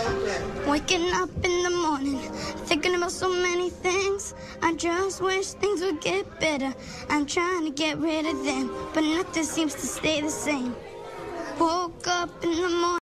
Waking up in the morning, thinking about so many things. I just wish things would get better. I'm trying to get rid of them, but nothing seems to stay the same. Woke up in the morning.